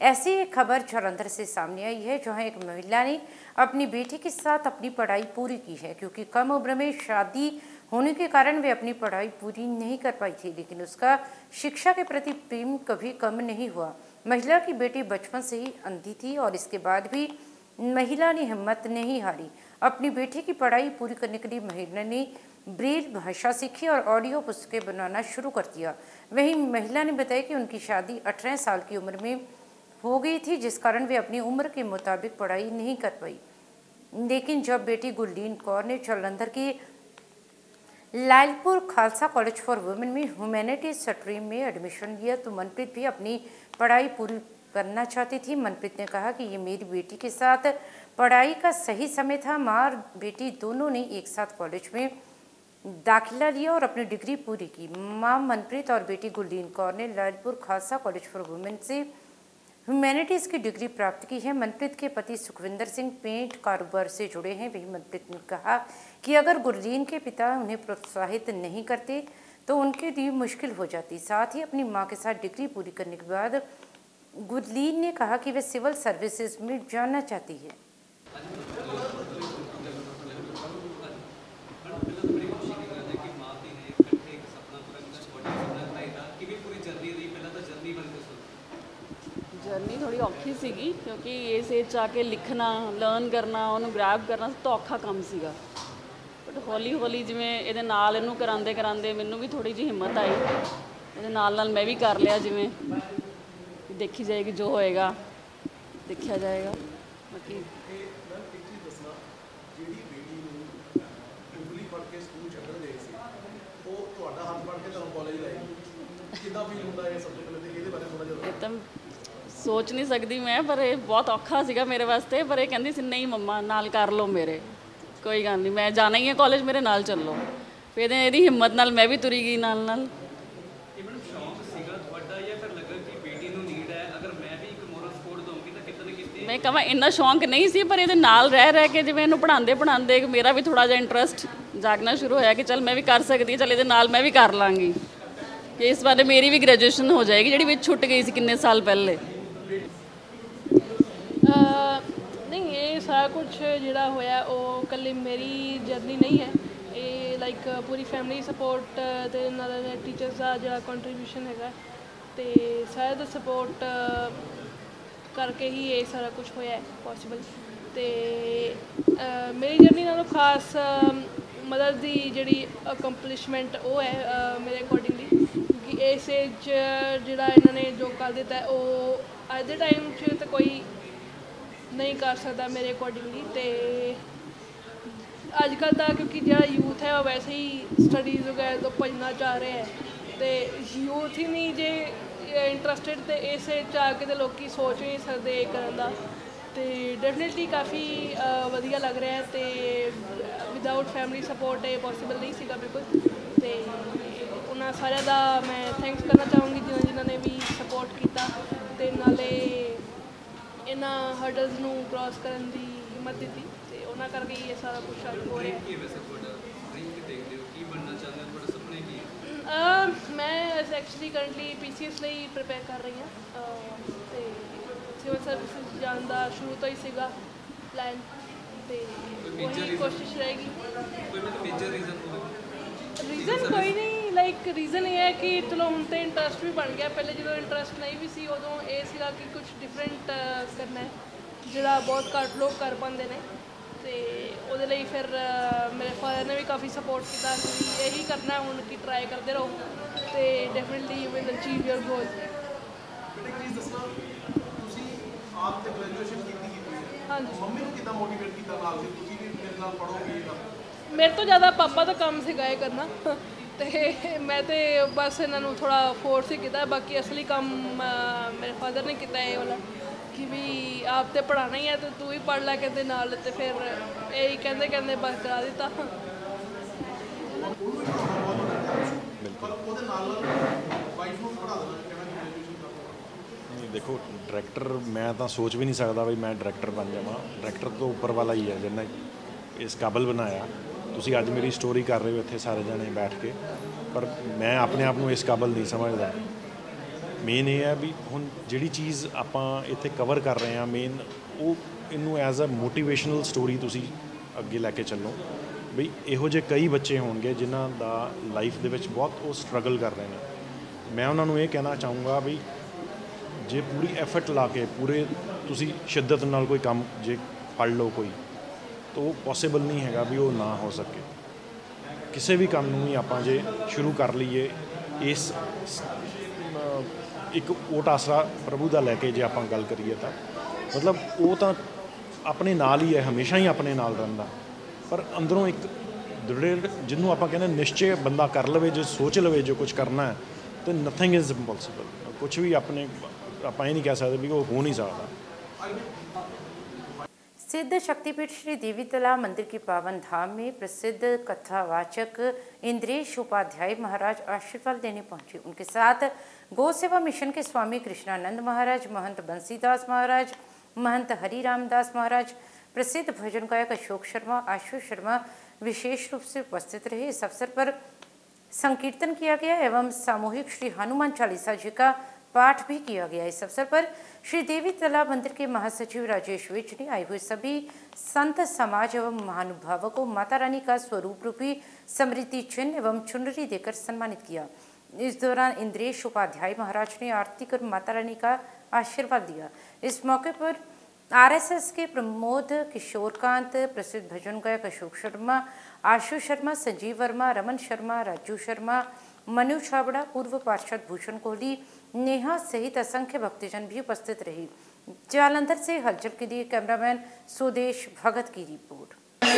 ऐसी एक खबर जालंधर से सामने आई है, जहां एक महिला ने अपनी बेटी के साथ अपनी पढ़ाई पूरी की है, क्योंकि कम उम्र में शादी होने के कारण वे अपनी पढ़ाई पूरी नहीं कर पाई थी, लेकिन उसका शिक्षा के प्रति प्रेम कभी कम नहीं हुआ। महिला की बेटी बचपन से ही अंधी थी और इसके बाद भी महिला ने हिम्मत नहीं हारी। अपनी बेटी की पढ़ाई पूरी करने के लिए महिला ने ब्रेल भाषा सीखी और ऑडियो पुस्तकें बनाना शुरू कर दिया। वहीं महिला ने बताया कि उनकी शादी 18 साल की उम्र में हो गई थी, जिस कारण वे अपनी उम्र के मुताबिक पढ़ाई नहीं कर पाई। लेकिन जब बेटी गुरलीन कौर ने जालंधर की Lalpur Khalsa college for women में ह्यूमैनिटीज स्ट्रीम में एडमिशन लिया तो मनप्रीत भी अपनी पढ़ाई पूरी करना चाहती थी। मनप्रीत ने कहा कि ये मेरी बेटी के साथ पढ़ाई का सही समय था। माँ और बेटी दोनों ने एक साथ कॉलेज में दाखिला लिया और अपनी डिग्री पूरी की। माँ मनप्रीत और बेटी गुरलीन कौर ने Lalpur Khalsa college for women से ह्यूमैनिटीज़ की डिग्री प्राप्त की है। मनप्रीत के पति सुखविंदर सिंह पेंट कारोबार से जुड़े हैं। वही मनप्रीत ने कहा कि अगर गुरलीन के पिता उन्हें प्रोत्साहित नहीं करते तो उनके लिए मुश्किल हो जाती। साथ ही अपनी मां के साथ डिग्री पूरी करने के बाद गुरलीन ने कहा कि वे सिविल सर्विसेज में जाना चाहती है। जर्नी थोड़ी औखी सीगी, क्योंकि इस एज आके लिखना लर्न करना उन्होंने ग्रैब करना सब तो औखा काम सीगा। बट हौली हौली जिवें इहदे नाल इहनूं करांदे करांदे मैनूं भी थोड़ी जी हिम्मत आई। इहदे नाल मैं भी कर लिया, जिवें देखी जाएगी जो होएगा देखा जाएगा। बाकी सोच नहीं सकती मैं, पर ये बहुत औखा सीगा मेरे वास्ते। पर ये कहती सी नहीं मम्मा नाल कर लो मेरे, कोई गल नहीं मैं जाना ही है कॉलेज, मेरे नाल चलो। फिर ये हिम्मत नाल मैं भी तुरी गई नाल नाल। मैं कहा इन्ना शौक नहीं सी, पर ये नाल रह के जिवें इन्हूं पढ़ाते पढ़ाते मेरा भी थोड़ा जिहा इंटरस्ट जागना शुरू होया कि चल मैं भी कर सकती, चल ये नाल मैं भी कर लाँगी कि इस बारे मेरी भी ग्रेजुएशन हो जाएगी जिहड़ी विच छुट गई सी किन्ने साल पहले। नहीं ये सारा कुछ जिहड़ा होया वो कल्ले मेरी जर्नी नहीं है, ये लाइक पूरी फैमिली सपोर्ट ते नाल टीचर्स का जिहड़ा कंट्रीब्यूशन हैगा ते सारे दा सपोर्ट करके ही ये सारा कुछ होया है पॉसिबल। ते मेरी जर्नी नालों खास मदर दी जिहड़ी अकम्पलिशमेंट वो है मेरे अकॉर्डिंगली, क्योंकि इस एज जिहड़ा इन्होंने जो कर दिता है वो अज दे टाइम च तो कोई नहीं कर सकता मेरे अकॉर्डिंगली। तो अजकल का क्योंकि जो यूथ है वो वैसे ही स्टडीज़ वगैरह तो भजना चाह रहे हैं, तो यूथ ही नहीं जे इंटरस्टिड तो इस आके तो लोग सोच नहीं सकते करने का। तो डेफिनेटली काफ़ी वधिया लग रहा है। तो विदाउट फैमिली सपोर्ट ये पॉसिबल नहीं सीगा बिल्कुल। तो उन्होंने सारे का मैं थैंक्स करना चाहूँगी जिन्होंने भी सपोर्ट किया, तो नाले इन्होंने हर्डल्स नूं क्रॉस करने की हिम्मत दी, तो उन्होंने करके ये सारा कुछ हो रहा है। मैं एक्चुअली करंटली PCS ਲਈ प्रिपेयर कर रही हूँ, तो सिविल सर्विसेज जाने का शुरू तो ही सीगा प्लान, तो वही कोशिश रहेगी। रीज़न कोई नहीं, लाइक रीज़न ये है कि चलो हम तो इंटरस्ट भी बन गया। पहले जो इंटरस्ट नहीं भी सी उदों ये सीगा कि कुछ डिफरेंट करना है जिहड़ा बहुत घट लोग कर पाते हैं। तो वो फिर मेरे फादर ने भी काफ़ी सपोर्ट किया कि यही करना है उनकी ट्राई करते रहो, तो definitely you will achieve your goal. हाँ मेरे तो ज़्यादा पापा तो काम सिखाए करना, तो मैं तो बस इन्हों थोड़ा फोर्स ही किया, बाकी असली काम मेरे फादर ने किया ये वाला कि भी आप तो पढ़ाना ही है तो तू ही पढ़ लै कहते नाल, तो फिर यही कहते कहते बस करा दिता। देखो डायरैक्टर मैं तो सोच भी नहीं सकता भी मैं डायरैक्टर बन जावां, डायरैक्टर तो उपर वाला ही है जिन्हें इस काबल बनाया। तुसीं अज मेरी स्टोरी कर रहे हो इत्थे सारे जने बैठ के, पर मैं अपने आप को इस काबल नहीं समझदा। ਮੇਨ ਇਹ ਹੈ ਵੀ ਹੁਣ ਜਿਹੜੀ ਚੀਜ਼ ਆਪਾਂ ਇੱਥੇ ਕਵਰ ਕਰ ਰਹੇ ਹਾਂ ਮੇਨ ਉਹ ਇਹਨੂੰ ਐਜ਼ ਅ ਮੋਟੀਵੇਸ਼ਨਲ ਸਟੋਰੀ ਤੁਸੀਂ ਅੱਗੇ ਲੈ ਕੇ ਚੱਲੋ ਵੀ ਇਹੋ ਜਿਹੇ ਕਈ ਬੱਚੇ ਹੋਣਗੇ ਜਿਨ੍ਹਾਂ ਦਾ ਲਾਈਫ ਦੇ ਵਿੱਚ ਬਹੁਤ ਉਹ ਸਟਰਗਲ ਕਰ ਰਹੇ ਨੇ। ਮੈਂ ਉਹਨਾਂ ਨੂੰ ਇਹ ਕਹਿਣਾ ਚਾਹੂੰਗਾ ਵੀ ਜੇ ਪੂਰੀ ਐਫਰਟ ਲਾ ਕੇ ਪੂਰੇ ਤੁਸੀਂ ਸ਼ਿੱਦਤ ਨਾਲ ਕੋਈ ਕੰਮ ਜੇ ਫੜ ਲਓ ਕੋਈ ਤਾਂ ਉਹ ਪੋਸੀਬਲ ਨਹੀਂ ਹੈਗਾ ਵੀ ਉਹ ਨਾ ਹੋ ਸਕੇ। ਕਿਸੇ ਵੀ ਕੰਮ ਨੂੰ ਹੀ ਆਪਾਂ ਜੇ ਸ਼ੁਰੂ ਕਰ ਲਈਏ ਇਸ ਇੱਕ ਓਟ ਆਸਰਾ ਪ੍ਰਭੂ ਦਾ ਲੈ ਕੇ ਜੇ ਆਪਾਂ ਗੱਲ ਕਰੀਏ ਤਾਂ ਮਤਲਬ ਉਹ ਤਾਂ ਆਪਣੇ ਨਾਲ ਹੀ ਹੈ, ਹਮੇਸ਼ਾ ਹੀ ਆਪਣੇ ਨਾਲ ਰਹਿੰਦਾ, ਪਰ ਅੰਦਰੋਂ ਇੱਕ ਦ੍ਰਿੜ ਜਿਹਨੂੰ ਆਪਾਂ ਕਹਿੰਦੇ ਨਿਸ਼ਚੇ ਬੰਦਾ ਕਰ ਲਵੇ, ਜੇ ਸੋਚ ਲਵੇ ਜੋ ਕੁਝ ਕਰਨਾ ਹੈ ਤਾਂ ਨਥਿੰਗ ਇਜ਼ ਇੰਪੋਸੀਬਲ। ਕੁਝ ਵੀ ਆਪਣੇ ਆਪਾਂ ਇਹ नहीं कह सकते भी वो हो नहीं सकता। सिद्ध शक्तिपीठ श्री देवी तालाब मंदिर की पावन धाम में प्रसिद्ध कथावाचक इंद्रेश उपाध्याय महाराज आशीर्वाद देने पहुंचे। उनके साथ गौ सेवा मिशन के स्वामी कृष्णानंद महाराज, महंत बंसीदास महाराज, महंत हरिरामदास महाराज, प्रसिद्ध भजन गायक अशोक शर्मा, आशु शर्मा विशेष रूप से उपस्थित रहे। इस अवसर पर संकीर्तन किया गया एवं सामूहिक श्री हनुमान चालीसा जी का पाठ भी किया गया। इस अवसर पर श्री देवी तालाब मंदिर के महासचिव राजेश विज ने आए हुए सभी संत समाज एवं महानुभावों को माता रानी का स्वरूप रूपी समृद्धि चिन्ह एवं चुनरी देकर सम्मानित किया। इस दौरान इंद्रेश उपाध्याय महाराज ने आरती कर माता रानी का आशीर्वाद दिया। इस मौके पर आरएसएस के प्रमोद किशोरकांत, प्रसिद्ध भजन गायक अशोक शर्मा, आशु शर्मा, संजीव वर्मा, रमन शर्मा, राजू शर्मा, मनु छाबड़ा, पूर्व पार्षद भूषण कोहली, नेहा सहित असंख्य भक्तजन भी उपस्थित रहे। जालंधर से हलचल के लिए कैमरामैन सुदेश भगत की रिपोर्ट।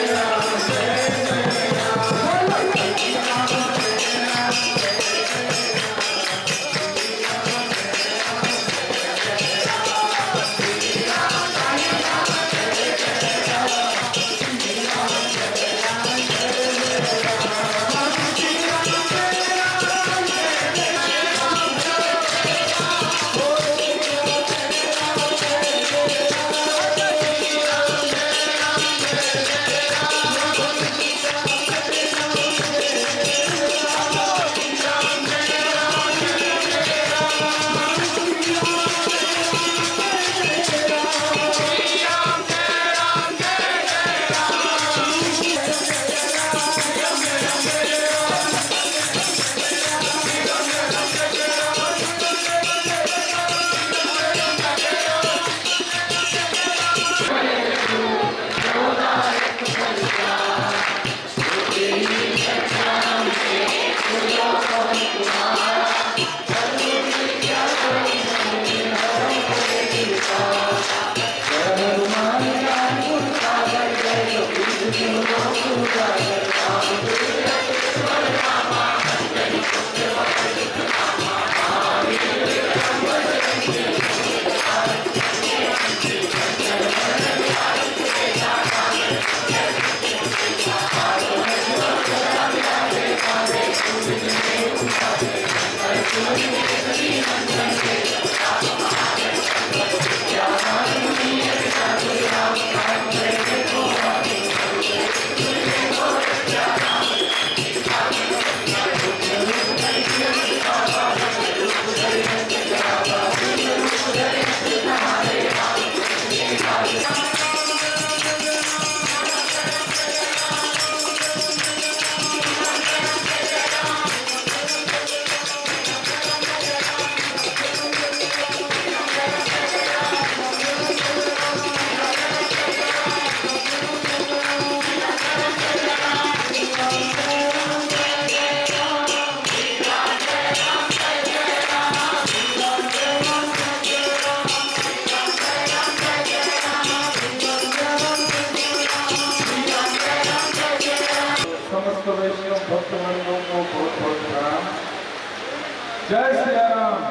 जय श्री राम,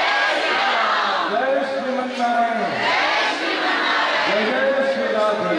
जय श्रीमन नारायण, जय जय श्री राधे।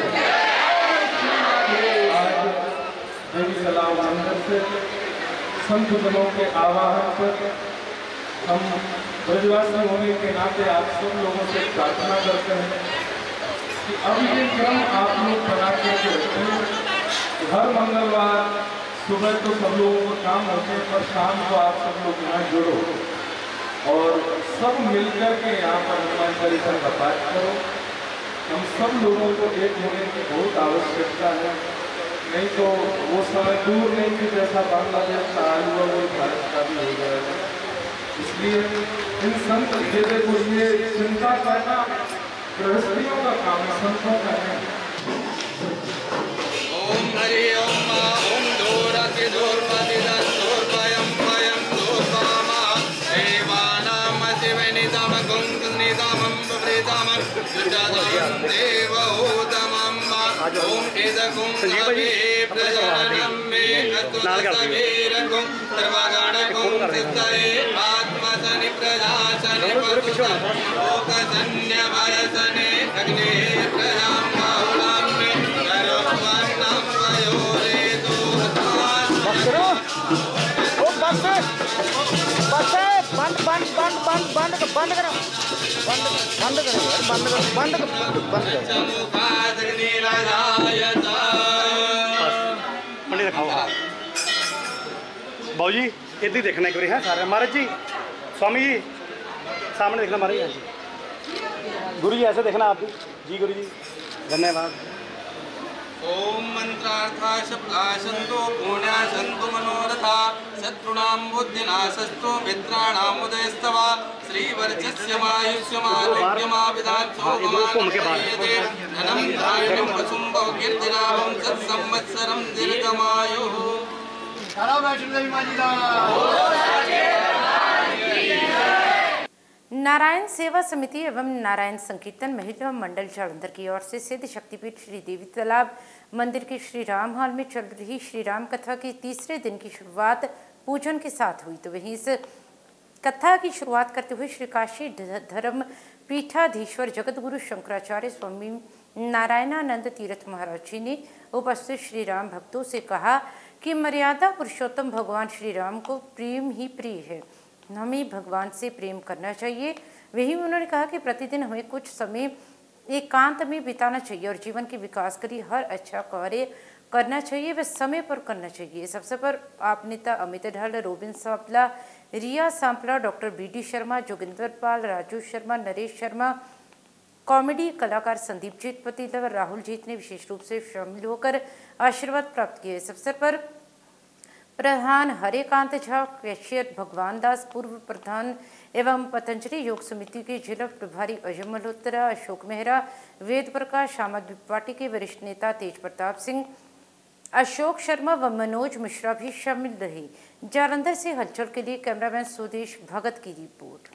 आज देवी तालाब मंदिर से संत जनों के आवाहन पर हम ब्रजवासी होने के नाते आप सब लोगों से प्रार्थना करते हैं कि अब ये क्रम आप लोग बना के रखते हैं। हर मंगलवार सुबह तो सब लोगों को काम होते हैं, पर शाम को आप सब लोग यहाँ जुड़ो और सब मिलकर के यहाँ पर हनुमान चालीसा का पाठ करो। हम सब लोगों को एक होने की बहुत आवश्यकता है, नहीं तो वो समय दूर नहीं कि जैसा बांग्लादेश का हाल हुआ वो भारत का भी हो जाएगा। इसलिए इन संत खेले को ये चिंता करना गृहस्थियों का काम है, संतों का नहीं। ओम हरि ओम ओम दूरति दूरपति दूरपयं पयं दूरपामा देवानां शिवनितम कुंकुनितमं प्रीतमं सुजातं देवहूतमं ओम इदकुं सवे प्रजननं मे अतुलसवीरकुं सर्वगणकुं सिद्धये आत्मसनि प्रजासनि पशुसनि लोकसन्न्यभयसने अग्ने प्रजां बाहुलां मे करोपन्नं वयोरे बाबू जी इधर देखना एक बार है सारे महाराज जी, स्वामी जी सामने देखना महाराज जी, गुरु जी ऐसे देखना आप भी जी, गुरु जी धन्यवाद। ओम मंत्रार्था शब्दा सन्तु पुण्या सन्तु मनोरथा शत्रुणां बुद्धिनाशस्तु मित्राणाम् उदयस्तवा श्रीवर्चस्यमायुष्यमारोग्यमाविधात्सो ममानयते धनं धान्यं वसुं बहुकीर्तिनामं तत्संवत्सरं दीर्घमायुः। नारायण सेवा समिति एवं नारायण संकीर्तन महिला मंडल जालंधर की ओर से सिद्ध शक्तिपीठ श्री देवी तालाब मंदिर के श्री राम हॉल में चल रही श्री राम कथा के तीसरे दिन की शुरुआत पूजन के साथ हुई। तो वहीं इस कथा की शुरुआत करते हुए श्री काशी धर्म पीठाधीश्वर जगतगुरु शंकराचार्य स्वामी नारायणानंद तीर्थ महाराज जी ने उपस्थित श्री राम भक्तों से कहा कि मर्यादा पुरुषोत्तम भगवान श्री राम को प्रेम ही प्रिय है, हमें भगवान से प्रेम करना चाहिए। वहीं उन्होंने कहा कि प्रतिदिन हमें कुछ समय एकांत में बिताना चाहिए और जीवन के विकास के लिए हर अच्छा कार्य करना चाहिए, वह समय पर करना चाहिए। इस अवसर पर आप नेता Amit Dhal, Robin Sampla, Riya Sampla, doctor BD Sharma, Joginder Pal, Raju Sharma, Naresh Sharma, comedy कलाकार संदीप जीत पतिल और राहुल जीत ने विशेष रूप से शामिल होकर आशीर्वाद प्राप्त किए। इस अवसर पर प्रधान हरिकांत झा, कैशियर भगवान दास, पूर्व प्रधान एवं पतंजलि योग समिति के जिला प्रभारी अजय मल्होत्रा, अशोक मेहरा, वेद प्रकाश, आम आदमी पार्टी के वरिष्ठ नेता तेज प्रताप सिंह, अशोक शर्मा व मनोज मिश्रा भी शामिल रहे। जालंधर से हलचल के लिए कैमरामैन सुदेश भगत की रिपोर्ट।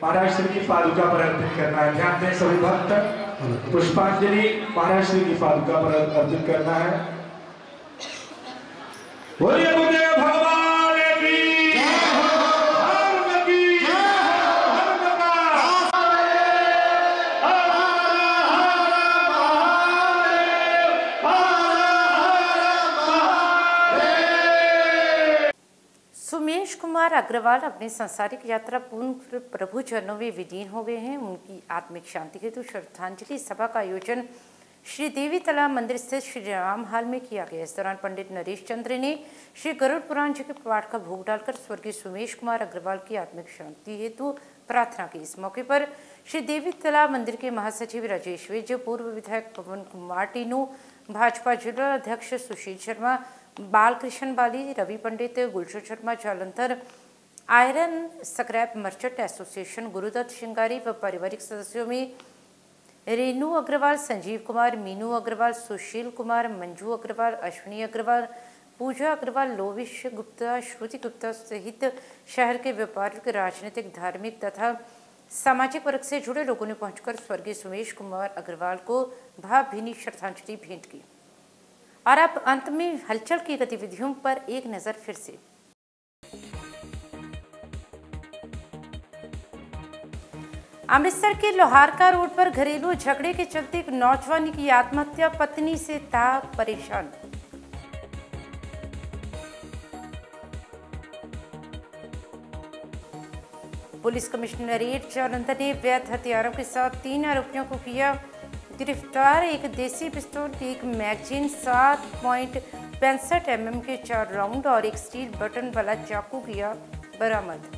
महाराज श्री की पादुका पर अर्पित करना है। ध्यान दें सभी भक्त, पुष्पांजलि महाराज श्री की पादुका पर अर्पित करना है। बोलिए गुरुदेव भगवान की जय हो, धर्म की जय हो, धर्म का सुमेश कुमार अग्रवाल अपनी सांसारिक यात्रा पूर्ण प्रभु चरणों में विलीन हो गए हैं। उनकी आत्मिक शांति हेतु श्रद्धांजलि सभा का आयोजन श्री देवी तालाब मंदिर स्थित श्री राम हाल में किया गया। इस दौरान पंडित नरेश चंद्र ने श्री गरुड़ पुराण जी के पाठ का भोग डालकर स्वर्गीय सुमेश कुमार अग्रवाल की आत्मिक शांति हेतु प्रार्थना की। इस मौके पर श्री देवी तालाब मंदिर के महासचिव राजेश विज, पूर्व विधायक पवन कुमार टीनू, भाजपा जिला अध्यक्ष Sushil Sharma, Balkrishan Bali, Ravi Pandit, Gulshan Sharma Jalandhar, iron scrap merchant association Gurudutt Shringari व पारिवारिक सदस्यों में रेनू अग्रवाल, संजीव कुमार, मीनू अग्रवाल, सुशील कुमार, मंजू अग्रवाल, अश्विनी अग्रवाल, पूजा अग्रवाल, लोविश गुप्ता, श्रुति गुप्ता सहित शहर के व्यापारिक, राजनीतिक, धार्मिक तथा सामाजिक वर्ग से जुड़े लोगों ने पहुंचकर स्वर्गीय सुमेश कुमार अग्रवाल को भावभीनी श्रद्धांजलि भेंट की। और अब अंत में हलचल की गतिविधियों पर एक नजर फिर से। अमृतसर के लोहारका रोड पर घरेलू झगड़े के चलते एक नौजवान की आत्महत्या, पत्नी से था परेशान। पुलिस कमिश्नरेट जालंधर ने अवैध हथियारों के साथ 3 आरोपियों को किया गिरफ्तार। एक देसी पिस्तौल, एक मैगजीन, 7.65 mm के 4 राउंड और एक स्टील बटन वाला चाकू किया बरामद।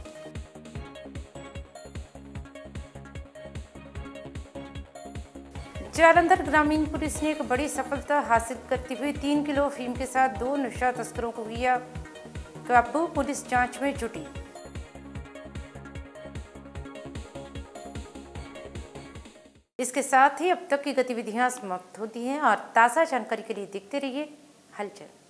जालंधर ग्रामीण पुलिस ने एक बड़ी सफलता हासिल करते हुए 3 किलो अफीम के साथ 2 नशा तस्करों को किया काबू। पुलिस जांच में जुटी। इसके साथ ही अब तक की गतिविधियां समाप्त होती हैं और ताज़ा जानकारी के लिए देखते रहिए हलचल।